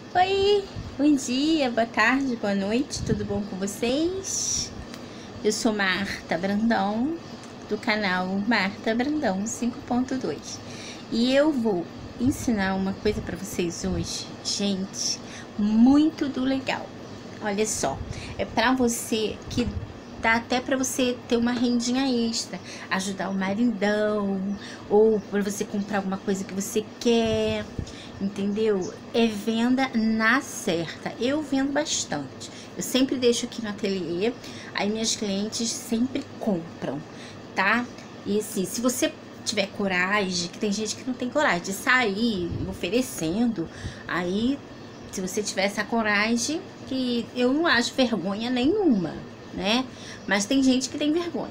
Oi, bom dia, boa tarde, boa noite, tudo bom com vocês? Eu sou Marta Brandão, do canal Marta Brandão 5.2 e eu vou ensinar uma coisa para vocês hoje, gente, muito do legal. Olha só, é para você que dá até para você ter uma rendinha extra, ajudar o maridão, ou para você comprar alguma coisa que você quer, entendeu? É venda na certa. Eu vendo bastante. Eu sempre deixo aqui no ateliê, aí minhas clientes sempre compram, tá? E assim, se você tiver coragem, que tem gente que não tem coragem de sair oferecendo, aí se você tiver essa coragem, que eu não acho vergonha nenhuma, né? Mas tem gente que tem vergonha.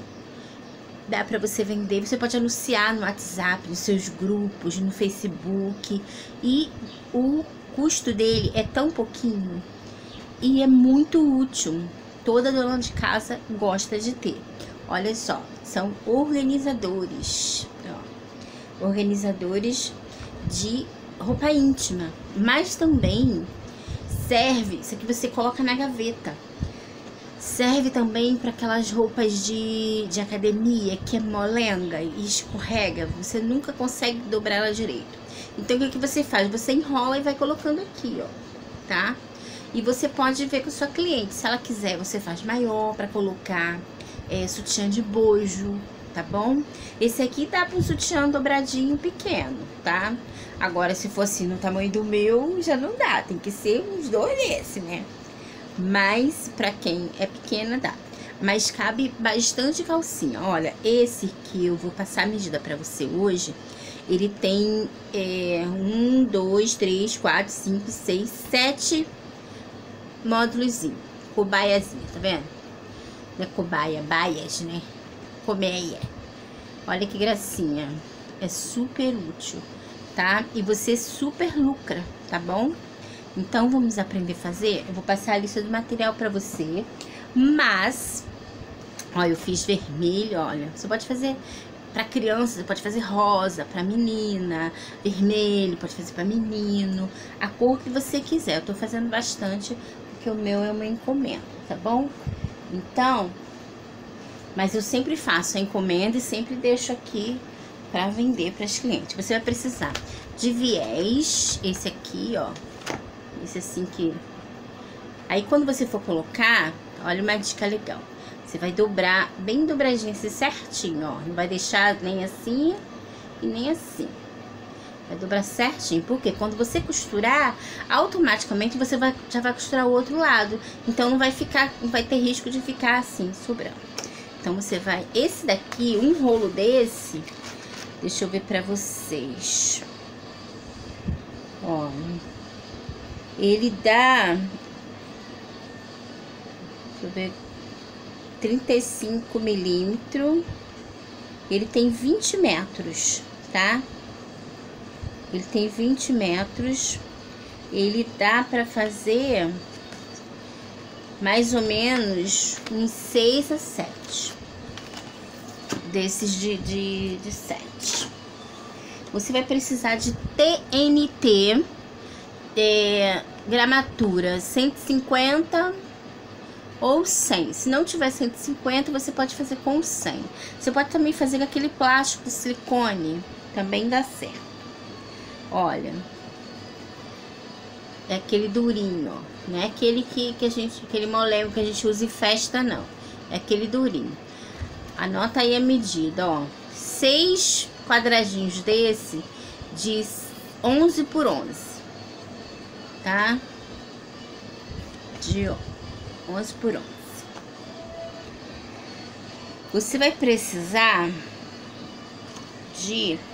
Dá para você vender, você pode anunciar no WhatsApp, nos seus grupos, no Facebook, e o custo dele é tão pouquinho e é muito útil. Toda dona de casa gosta de ter. Olha só, são organizadores, ó, organizadores de roupa íntima, mas também serve, isso aqui você coloca na gaveta. Serve também para aquelas roupas de academia que é molenga e escorrega, você nunca consegue dobrar ela direito. Então o que você faz? Você enrola e vai colocando aqui, ó, tá? E você pode ver com a sua cliente, se ela quiser, você faz maior para colocar sutiã de bojo, tá bom? Esse aqui dá para um sutiã dobradinho pequeno, tá? Agora, se for assim no tamanho do meu, já não dá, tem que ser uns dois desse, né? Mas para quem é pequena dá. Mas cabe bastante calcinha. Olha, esse que eu vou passar a medida para você hoje, ele tem 1, 2, 3, 4, 5, 6, 7 módulos, cobaiazinha, tá vendo? Não é cobaia, baias, né? Colmeia. Olha que gracinha. É super útil, tá? E você super lucra, tá bom? Então, vamos aprender a fazer? Eu vou passar a lista do material pra você. Mas, ó, eu fiz vermelho, olha. Você pode fazer pra criança, você pode fazer rosa, pra menina. Vermelho, pode fazer pra menino. A cor que você quiser. Eu tô fazendo bastante, porque o meu é uma encomenda, tá bom? Então, mas eu sempre faço a encomenda e sempre deixo aqui pra vender pras clientes. Você vai precisar de viés, esse aqui, ó. Esse assim que... Aí, quando você for colocar, olha uma dica legal. Você vai dobrar bem dobradinho, assim, certinho, ó. Não vai deixar nem assim e nem assim. Vai dobrar certinho, porque quando você costurar, automaticamente você já vai costurar o outro lado. Então, não vai ter risco de ficar assim, sobrando. Então, você vai... Esse daqui, um rolo desse... Deixa eu ver pra vocês. Ó... Ele dá, deixa eu ver, 35 milímetros. Ele tem 20 metros, tá? Ele tem 20 metros. Ele dá pra fazer mais ou menos uns 6 a 7 desses de 7. Você vai precisar de TNT. Gramatura 150 ou 100. Se não tiver 150, você pode fazer com 100. Você pode também fazer aquele plástico de silicone, também dá certo. Olha, é aquele durinho, ó. Não é aquele aquele molengo que a gente usa em festa, não. É aquele durinho. Anota aí a medida, ó. 6 quadradinhos desse de 11 por 11. Tá? De 11 por 11. Você vai precisar de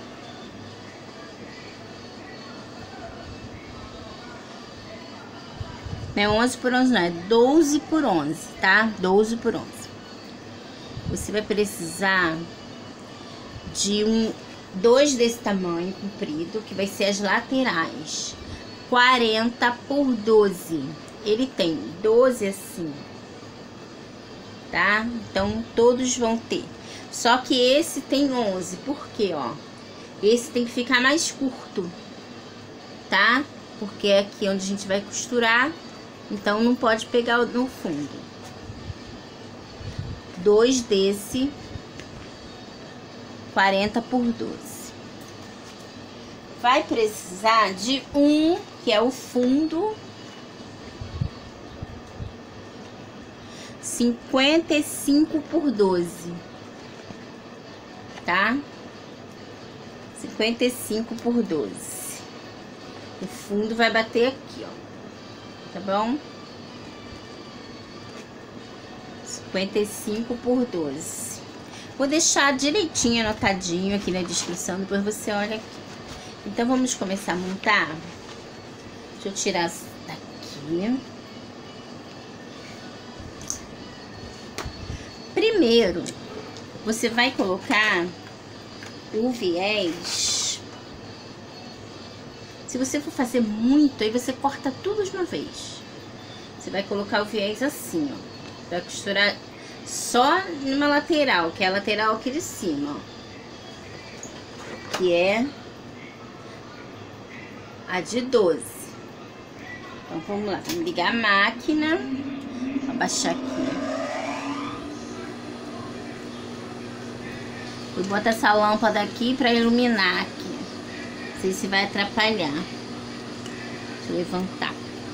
não é 11 por 11 não, é 12 por 11, tá? 12 por 11. Você vai precisar de dois desse tamanho comprido, que vai ser as laterais. 40 por 12. Ele tem 12 assim, tá? Então, todos vão ter. Só que esse tem 11, por quê, ó? Esse tem que ficar mais curto, tá? porque é aqui onde a gente vai costurar, então não pode pegar no fundo. 2 desse 40 por 12. Vai precisar de um, que é o fundo, 55 por 12, tá? 55 por 12. O fundo vai bater aqui, ó, tá bom? 55 por 12. Vou deixar direitinho anotadinho aqui na descrição, depois você olha aqui. Então, vamos começar a montar. Deixa eu tirar daqui. Primeiro, você vai colocar o viés. Se você for fazer muito, aí você corta tudo de uma vez. Você vai colocar o viés assim, ó. Vai costurar só numa lateral, que é a lateral aqui de cima, ó. Que é a de 12. Então, vamos lá. Vamos ligar a máquina. Vou abaixar aqui. Eu boto essa lâmpada aqui pra iluminar aqui. Não sei se vai atrapalhar. Deixa eu levantar.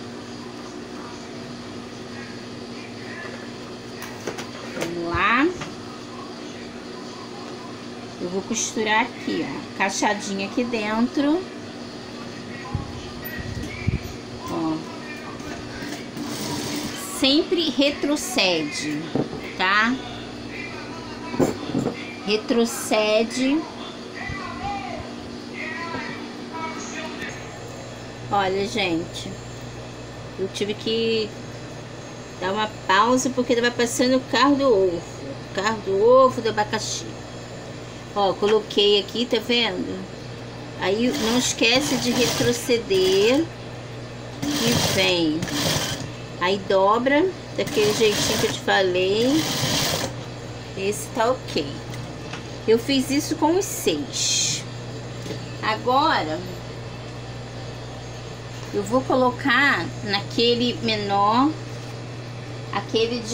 Vamos lá. Eu vou costurar aqui, ó. Caixadinha aqui dentro. Ó. Sempre retrocede, tá? Retrocede. Olha, gente, eu tive que dar uma pausa porque tava passando o carro do ovo. Carro do ovo do abacaxi. Ó, coloquei aqui, tá vendo? Aí não esquece de retroceder. E vem. Aí dobra daquele jeitinho que eu te falei. Esse tá ok. Eu fiz isso com os 6. Agora eu vou colocar naquele menor, aquele de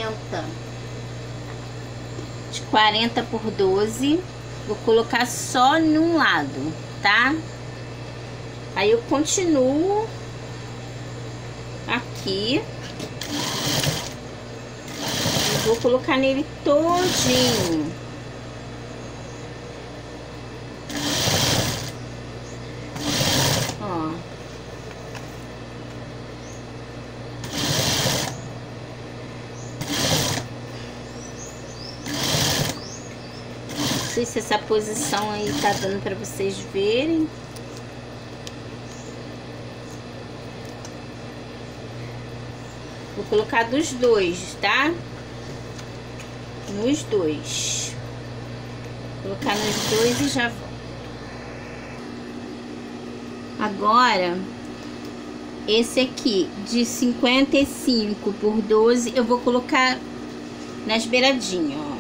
40 por 12. Vou colocar só num lado, tá? Aí eu continuo aqui. Vou colocar nele todinho. Ó. Não sei se essa posição aí tá dando pra vocês verem. Vou colocar dos dois, tá? Nos dois. Vou colocar nos dois e já volto. Agora, esse aqui de 55 por 12, eu vou colocar nas beiradinhas, ó.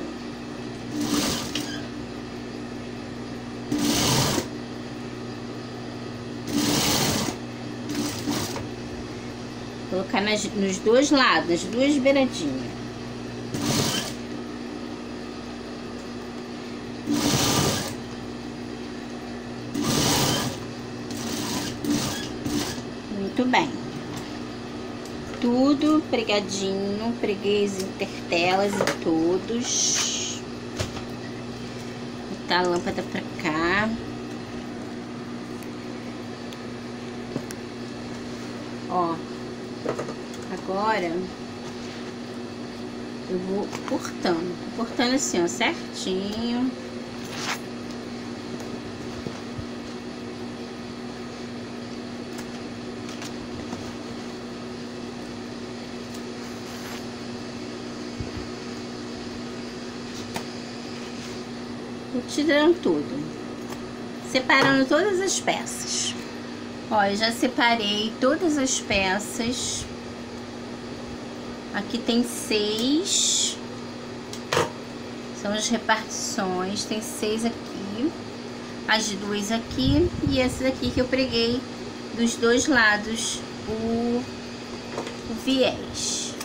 Colocar nos dois lados, nas duas beiradinhas. Muito bem. Tudo pregadinho, preguei as intertelas em todos. Vou botar a lâmpada pra cá. Ó. Agora eu vou cortando assim, ó, certinho. Vou tirando tudo, separando todas as peças. Ó, eu já separei todas as peças. Aqui tem 6. São as repartições. Tem 6 aqui. As duas aqui. E essa daqui que eu preguei dos dois lados o viés.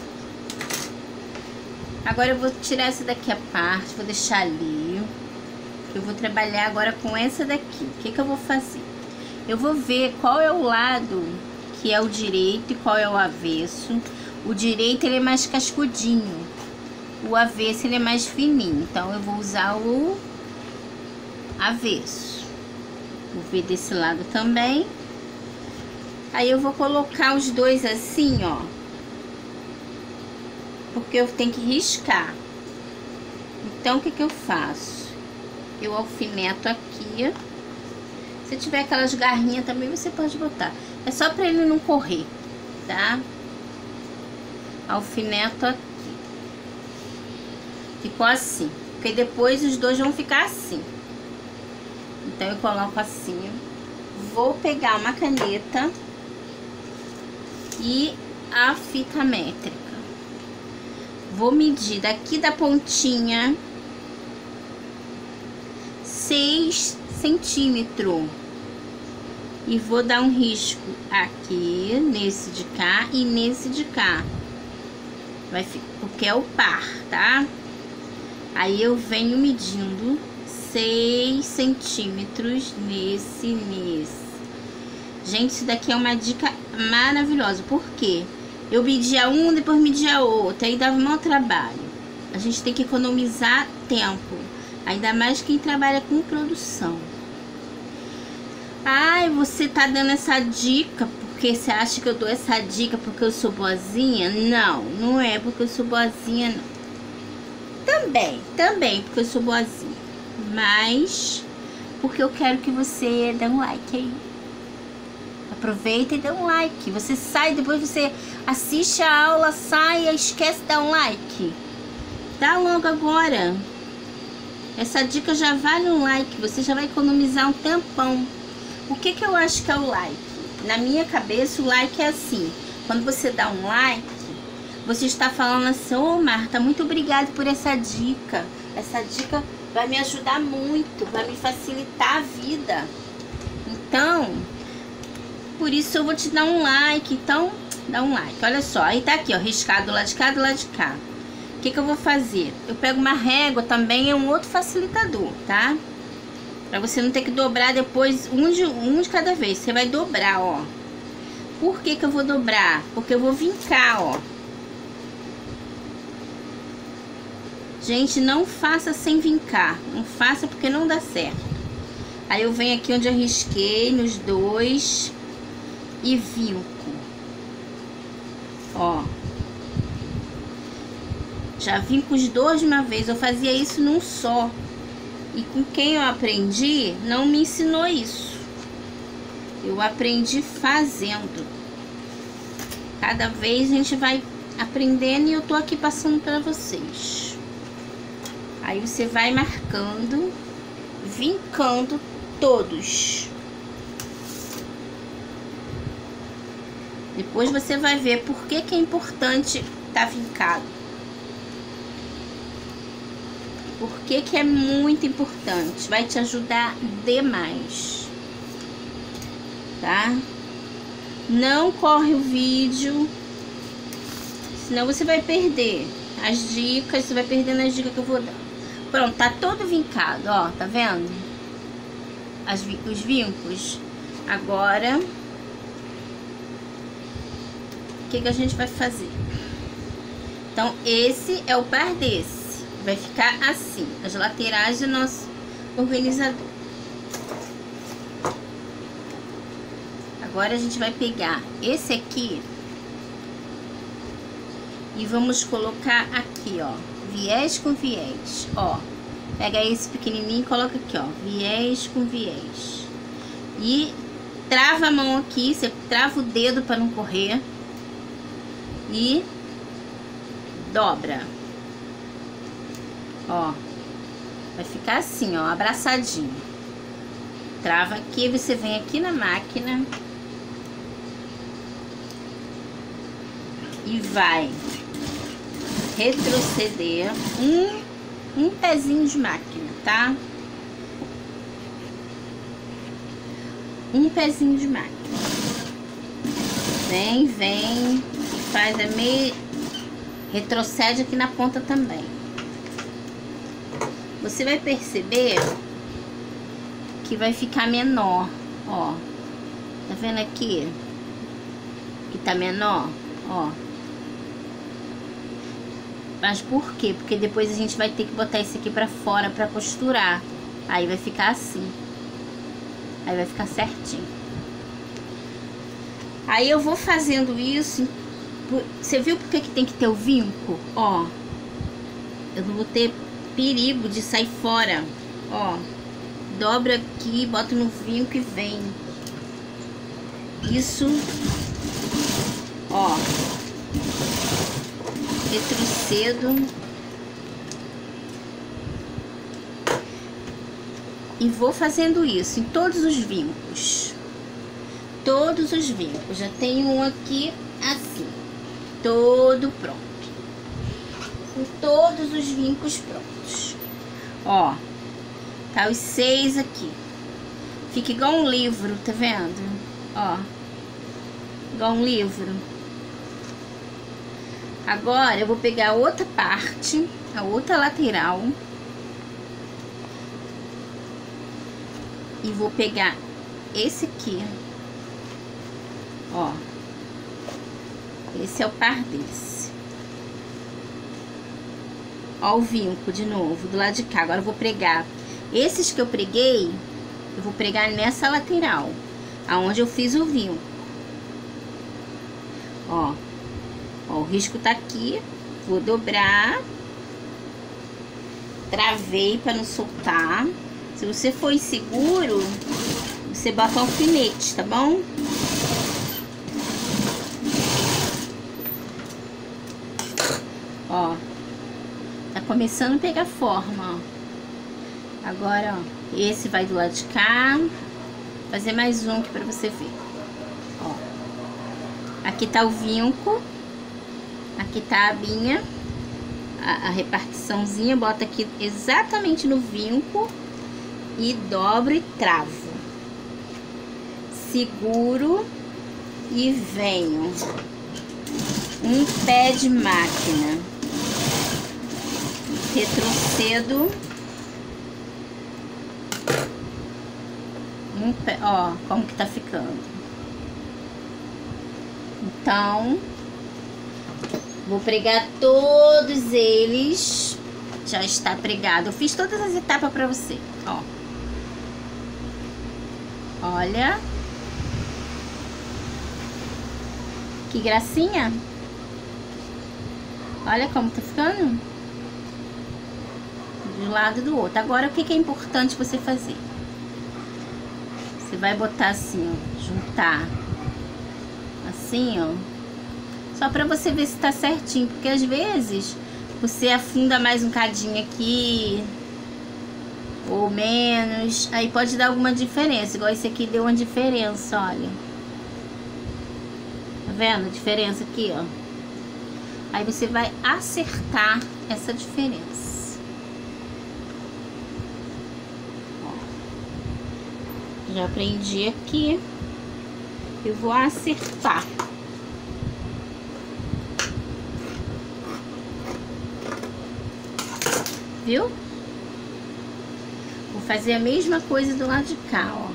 Agora eu vou tirar essa daqui a parte, vou deixar ali. Eu vou trabalhar agora com essa daqui. O que que eu vou fazer? Eu vou ver qual é o lado que é o direito e qual é o avesso. O direito ele é mais cascudinho, o avesso ele é mais fininho, então eu vou usar o avesso. Vou ver desse lado também. Aí eu vou colocar os dois assim, ó, porque eu tenho que riscar. Então o que que eu faço? Eu alfineto aqui. Se tiver aquelas garrinhas também você pode botar. É só para ele não correr, tá? Alfineto aqui. Ficou assim, porque depois os dois vão ficar assim. Então eu coloco assim. Vou pegar uma caneta e a fita métrica. Vou medir daqui da pontinha 6 centímetros. E vou dar um risco aqui, nesse de cá e nesse de cá. Vai ficar, porque é o par, tá? Aí eu venho medindo 6 centímetros nesse. Gente, isso daqui é uma dica maravilhosa. Por quê? Eu media um, depois media outro, aí dava mau trabalho. A gente tem que economizar tempo, ainda mais quem trabalha com produção. Ai, você tá dando essa dica porque você acha que eu dou essa dica porque eu sou boazinha? Não, não é porque eu sou boazinha, não. Também porque eu sou boazinha, mas porque eu quero que você dê um like aí. Aproveita e dê um like. Você sai, depois você assiste a aula, sai e esquece de dar um like. Dá logo agora. Essa dica já vale um like, você já vai economizar um tempão. O que que eu acho que é o like? Na minha cabeça, o like é assim. Quando você dá um like, você está falando assim: ô Marta, muito obrigada por essa dica. Essa dica vai me ajudar muito, vai me facilitar a vida. Então, por isso eu vou te dar um like. Então, dá um like. Olha só, aí tá aqui, ó, riscado do lado de cá, do lado de cá. O que que eu vou fazer? Eu pego uma régua, também é um outro facilitador, tá? Pra você não ter que dobrar depois um de cada vez. Você vai dobrar, ó. Por que que eu vou dobrar? Porque eu vou vincar, ó. Gente, não faça sem vincar. Não faça porque não dá certo. Aí eu venho aqui onde eu risquei, nos dois, e vinco. Ó. Já vinco os dois de uma vez. Eu fazia isso num só. E com quem eu aprendi, não me ensinou isso. Eu aprendi fazendo. Cada vez a gente vai aprendendo e eu tô aqui passando para vocês. Aí você vai marcando, vincando todos. Depois você vai ver por que que é importante tá vincado. Por que que é muito importante? Vai te ajudar demais, tá? Não corre o vídeo, senão você vai perder as dicas, você vai perdendo as dicas que eu vou dar. Pronto, tá todo vincado, ó, tá vendo? Os vincos. Agora, o que que a gente vai fazer? Então, esse é o par desse. Vai ficar assim, as laterais do nosso organizador. Agora a gente vai pegar esse aqui e vamos colocar aqui, ó, viés com viés, ó. Pega esse pequenininho e coloca aqui, ó, viés com viés. E trava a mão aqui, você trava o dedo para não correr e dobra. Ó, vai ficar assim, ó, abraçadinho. Trava aqui, você vem aqui na máquina e vai retroceder um pezinho de máquina, tá? Um pezinho de máquina. Vem, vem. E faz a meia... Retrocede aqui na ponta também. Você vai perceber que vai ficar menor, ó. Tá vendo aqui? Que tá menor, ó. Mas por quê? Porque depois a gente vai ter que botar esse aqui pra fora pra costurar. Aí vai ficar assim. Aí vai ficar certinho. Aí eu vou fazendo isso. Você viu por que tem que ter o vinco? Ó. Eu não vou ter perigo de sair fora. Ó. Dobra aqui, bota no vinco e vem. Isso. Ó. Retrocedo. E vou fazendo isso em todos os vincos. Todos os vincos. Já tenho um aqui assim. Todo pronto. Com todos os vincos prontos. Ó. Tá os 6 aqui. Fica igual um livro, tá vendo? Ó. Igual um livro. Agora eu vou pegar a outra parte, a outra lateral. E vou pegar esse aqui. Ó. Esse é o par desse. Ó o vinco de novo, do lado de cá. Agora eu vou pregar. Esses que eu preguei, eu vou pregar nessa lateral, aonde eu fiz o vinco. Ó. Ó, o risco tá aqui. Vou dobrar. Travei pra não soltar. Se você for inseguro, você bota um alfinete, tá bom? Ó. Tá começando a pegar forma, ó. Agora, ó. Esse vai do lado de cá. Vou fazer mais um aqui pra você ver. Ó. Aqui tá o vinco. Aqui tá a abinha. A repartiçãozinha. Bota aqui exatamente no vinco. E dobro e travo. Seguro. E venho. Um pé de máquina. Retrocedo. Um pé, ó, como que tá ficando. Então, vou pregar todos eles. Já está pregado. Eu fiz todas as etapas pra você, ó. Olha. Que gracinha. Olha como tá ficando. De um lado e do outro. Agora, o que é importante você fazer? Você vai botar assim, ó. Juntar. Assim, ó. Só pra você ver se tá certinho. Porque às vezes você afunda mais um cadinho aqui. Ou menos. Aí pode dar alguma diferença. Igual esse aqui deu uma diferença, olha. Tá vendo a diferença aqui, ó? Aí você vai acertar essa diferença. Ó. Já prendi aqui. Eu vou acertar. Viu? Vou fazer a mesma coisa do lado de cá, ó.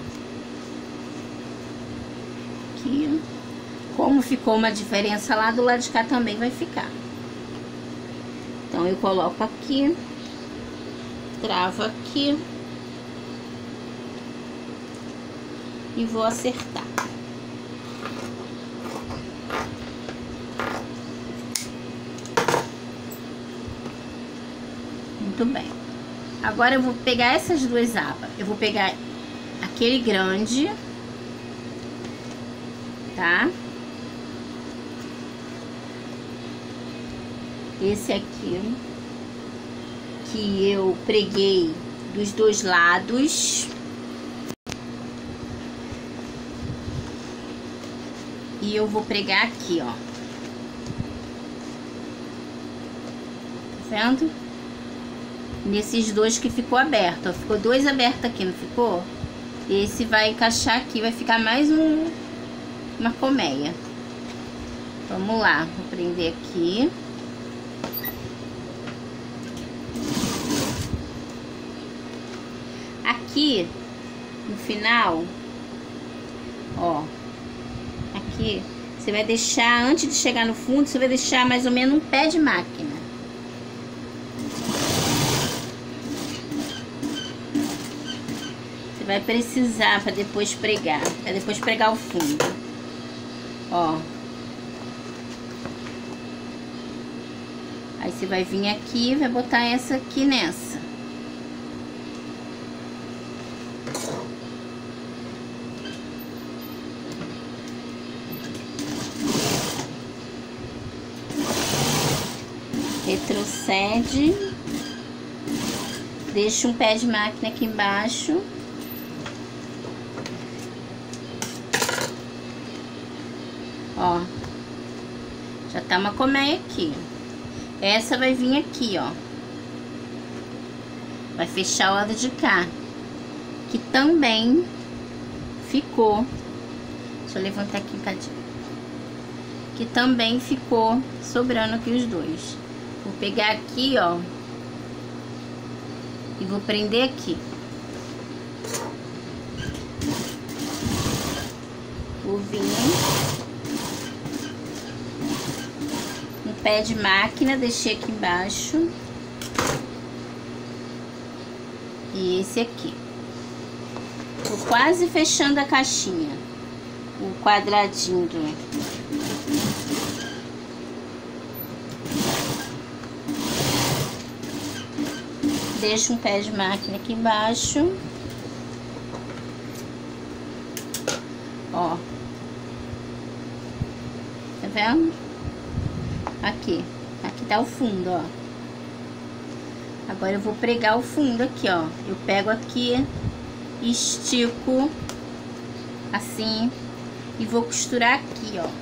Aqui, ó. Como ficou uma diferença lá, do lado de cá também vai ficar. Então, eu coloco aqui. Travo aqui. E vou acertar. Muito bem. Agora eu vou pegar essas duas abas. Eu vou pegar aquele grande, tá? Esse aqui, que eu preguei dos dois lados. E eu vou pregar aqui, ó. Tá vendo? Nesses dois que ficou aberto, ó. Ficou dois abertos aqui, não ficou? Esse vai encaixar aqui, vai ficar mais uma colmeia. Vamos lá, vou prender aqui. Aqui, no final, ó, aqui, você vai deixar, antes de chegar no fundo, você vai deixar mais ou menos um pé de máquina. Você vai precisar para depois pregar o fundo, ó. Aí você vai vir aqui e vai botar essa aqui nessa. Retrocede. Deixa um pé de máquina aqui embaixo. Ó. Já tá uma colmeia aqui. Essa vai vir aqui, ó. Vai fechar o lado de cá. Que também ficou. Deixa eu levantar aqui um cadinho. Que também ficou sobrando aqui os dois. Vou pegar aqui, ó. E vou prender aqui. Vou vir. Pé de máquina, deixei aqui embaixo. E esse aqui. Tô quase fechando a caixinha. O quadradinho do... Deixo um pé de máquina aqui embaixo. Ó. Tá vendo? Aqui tá o fundo, ó. Agora eu vou pregar o fundo aqui, ó. Eu pego aqui, estico assim e vou costurar aqui, ó.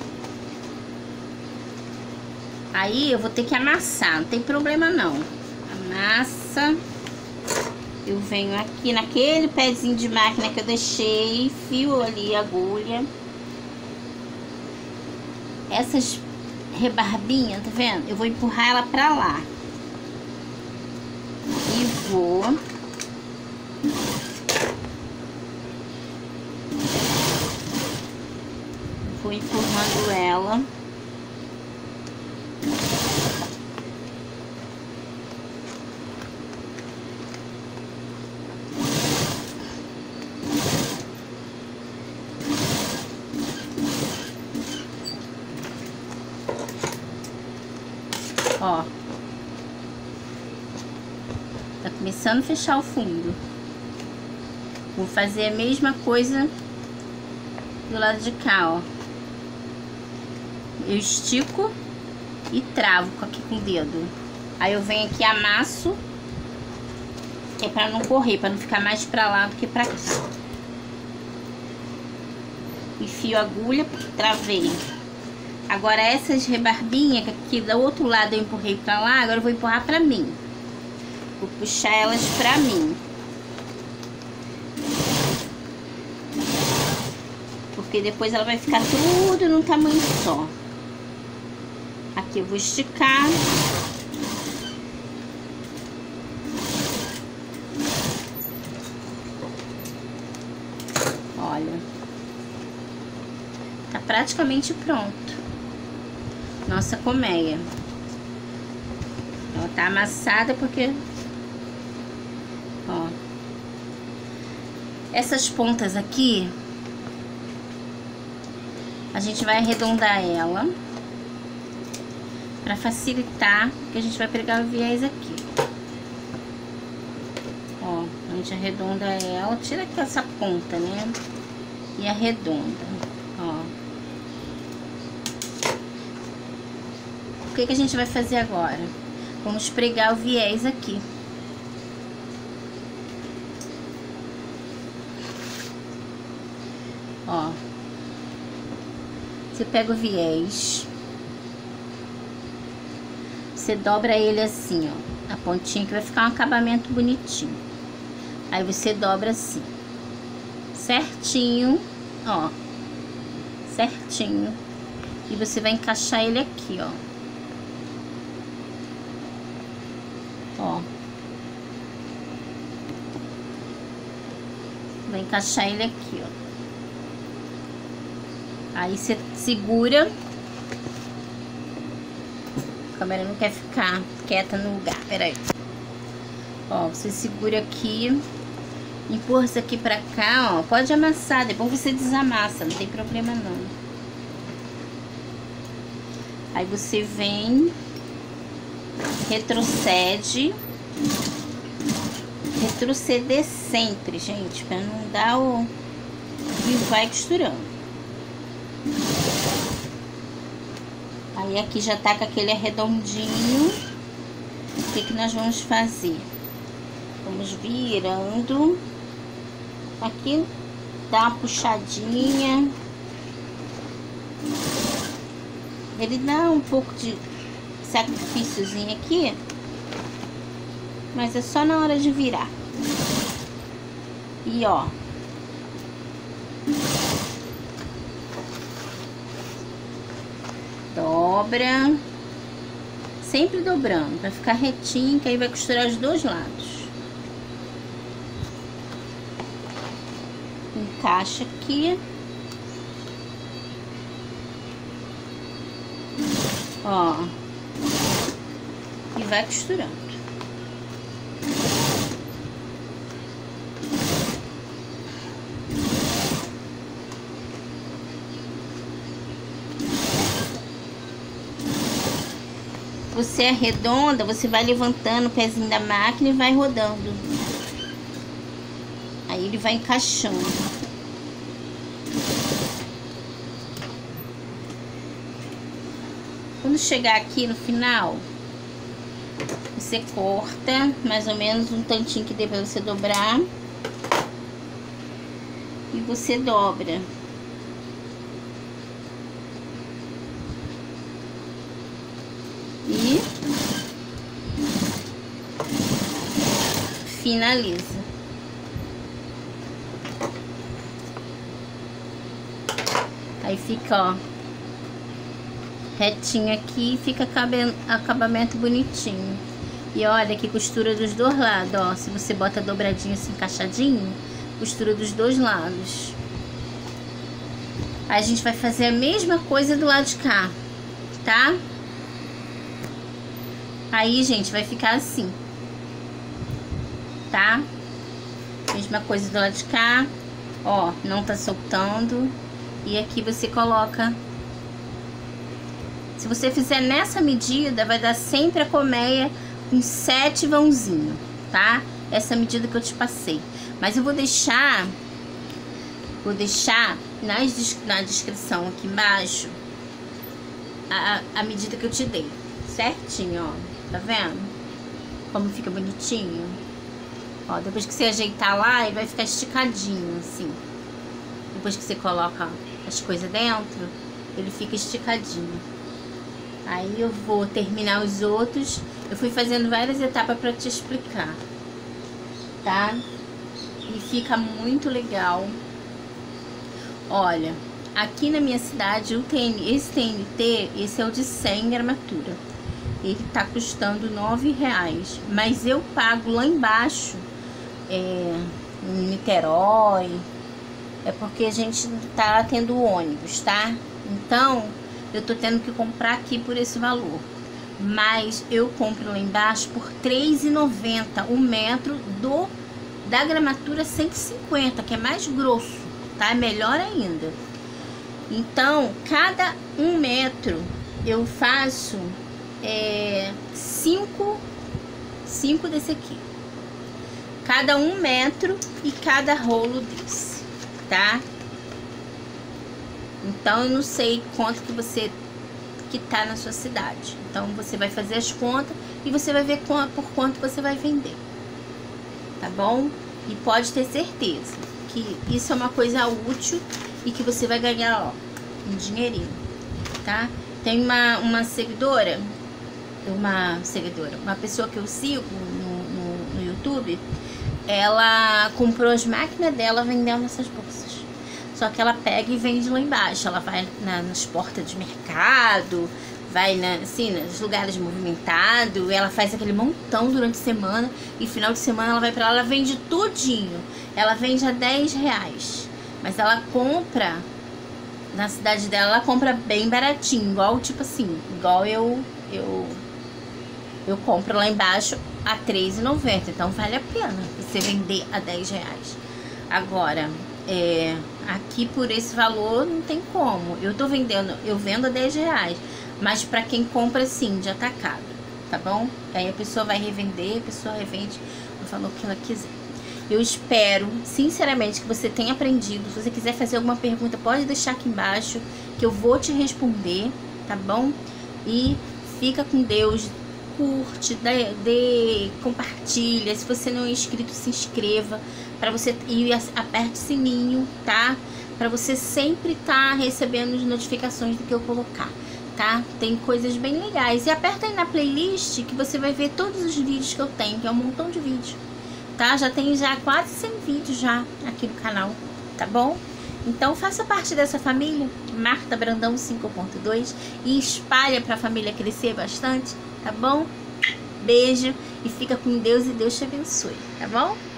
Aí eu vou ter que amassar, não tem problema não. Amassa. Eu venho aqui naquele pezinho de máquina que eu deixei, fio ali a agulha. Essas rebarbinha, tá vendo? Eu vou empurrar ela pra lá. E vou empurrando ela. Ó, tá começando a fechar o fundo. Vou fazer a mesma coisa do lado de cá, ó. Eu estico e travo aqui com o dedo. Aí eu venho aqui e amasso, que é pra não correr, pra não ficar mais pra lá do que pra cá. Enfio a agulha, travei. Agora essas rebarbinhas que aqui do outro lado eu empurrei pra lá, agora eu vou empurrar pra mim. Vou puxar elas pra mim. Porque depois ela vai ficar tudo num tamanho só. Aqui eu vou esticar. Olha. Tá praticamente pronto. Nossa colmeia. Ela tá amassada porque... Ó. Essas pontas aqui, a gente vai arredondar ela pra facilitar, porque a gente vai pregar o viés aqui. Ó, a gente arredonda ela, tira aqui essa ponta, né? E arredonda, ó. O que que a gente vai fazer agora? Vamos pregar o viés aqui. Ó. Você pega o viés. Você dobra ele assim, ó. A pontinha que vai ficar um acabamento bonitinho. Aí você dobra assim. Certinho, ó. Certinho. E você vai encaixar ele aqui, ó. Ó. Vai encaixar ele aqui, ó. Aí você segura. A câmera não quer ficar quieta no lugar, peraí. Ó, você segura aqui. Empurra isso aqui pra cá, ó. Pode amassar, depois você desamassa, não tem problema não. Aí você vem, retrocede. Retroceder sempre, gente, pra não dar o... E vai costurando. Aí aqui já tá com aquele arredondinho. O que que nós vamos fazer? Vamos virando. Aqui dá uma puxadinha. Ele dá um pouco de sacrifíciozinho aqui, mas é só na hora de virar. E ó, dobra, sempre dobrando pra ficar retinho, que aí vai costurar os dois lados. Encaixa aqui. Ó, e vai costurando. Você arredonda, você vai levantando o pezinho da máquina e vai rodando. Aí ele vai encaixando. Quando chegar aqui no final, você corta mais ou menos um tantinho que dê pra você dobrar. E você dobra. E finaliza. Aí fica, ó, retinho aqui, fica acabamento bonitinho. E olha que costura dos dois lados, ó. Se você bota dobradinho assim, encaixadinho, costura dos dois lados. Aí a gente vai fazer a mesma coisa do lado de cá, tá? Aí, gente, vai ficar assim, tá? Mesma coisa do lado de cá, ó, não tá soltando. E aqui você coloca. Se você fizer nessa medida, vai dar sempre a colmeia com 7 vãozinhos, tá? Essa medida que eu te passei. Mas eu vou deixar na descrição aqui embaixo a medida que eu te dei, certinho, ó. Tá vendo? Como fica bonitinho. Ó, depois que você ajeitar lá, ele vai ficar esticadinho, assim. Depois que você coloca as coisas dentro, ele fica esticadinho. Aí eu vou terminar os outros. Eu fui fazendo várias etapas pra te explicar, tá? E fica muito legal. Olha, aqui na minha cidade, esse TNT, esse é o de 100 gramatura. Ele tá custando R$9, mas eu pago lá embaixo, em Niterói, é porque a gente tá tendo ônibus, tá? Então, eu tô tendo que comprar aqui por esse valor. Mas eu compro lá embaixo por R$3,90 o metro da gramatura 150, que é mais grosso, tá? É melhor ainda. Então, cada 1 metro eu faço 5 desse aqui. Cada 1 metro e cada rolo desse, tá? Então, eu não sei quanto que tá na sua cidade. Então, você vai fazer as contas e você vai ver por quanto você vai vender, tá bom? E pode ter certeza que isso é uma coisa útil e que você vai ganhar, ó, um dinheirinho, tá? Tem uma seguidora, uma pessoa que eu sigo no YouTube, ela comprou as máquinas dela vendendo essas bolsas. só que ela pega e vende lá embaixo. Ela vai nas portas de mercado, vai assim, nos lugares movimentados, ela faz aquele montão durante a semana, e final de semana ela vai pra lá, ela vende tudinho. Ela vende a R$10, mas ela compra, na cidade dela, ela compra bem baratinho, igual, tipo assim, igual eu compro lá embaixo a R$3,90, então vale a pena você vender a R$10. Agora, aqui por esse valor não tem como. Eu vendo a R$10, mas para quem compra assim, de atacado, tá bom? Aí a pessoa vai revender, a pessoa revende no valor que ela quiser. Eu espero, sinceramente, que você tenha aprendido. Se você quiser fazer alguma pergunta, pode deixar aqui embaixo, que eu vou te responder, tá bom? E fica com Deus. Curte, compartilha. Se você não é inscrito, se inscreva para você, e aperte o sininho, tá? Para você sempre estar recebendo as notificações do que eu colocar, tá? Tem coisas bem legais. E aperta aí na playlist que você vai ver todos os vídeos que eu tenho, que é um montão de vídeos, tá? Já tenho quase 100 vídeos já aqui no canal, tá bom? Então faça parte dessa família, Marta Brandão 5.2, e espalha para a família crescer bastante, tá bom? Beijo e fica com Deus, e Deus te abençoe, tá bom?